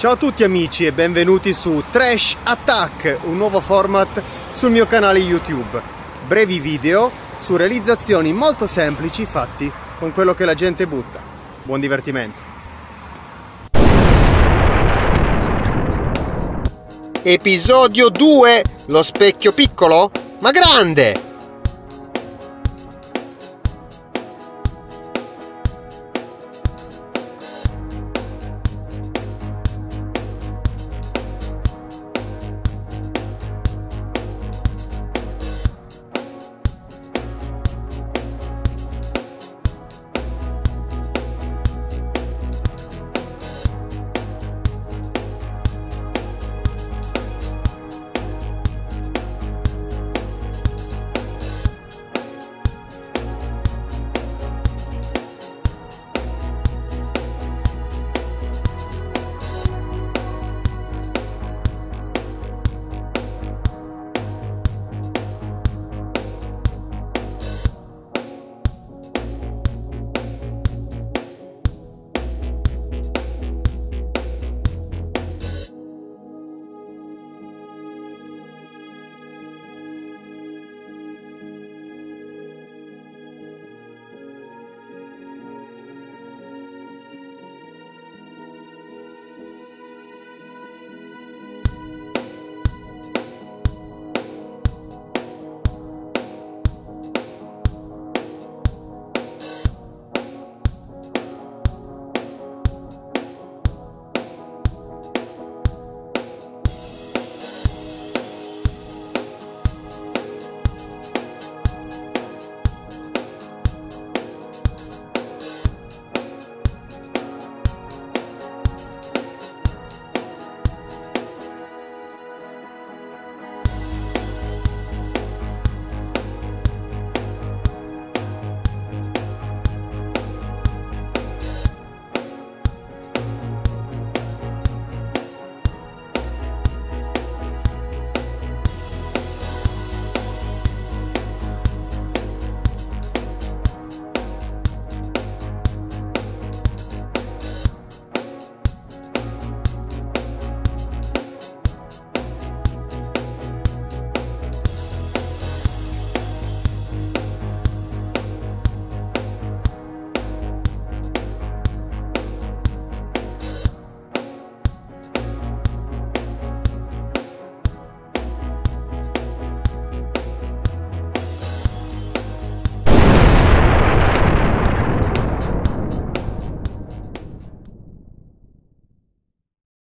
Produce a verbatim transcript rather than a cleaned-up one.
Ciao a tutti amici e benvenuti su Trash Attack, un nuovo format sul mio canale YouTube. Brevi video su realizzazioni molto semplici fatti con quello che la gente butta. Buon divertimento. Episodio due. Lo specchio piccolo ma grande.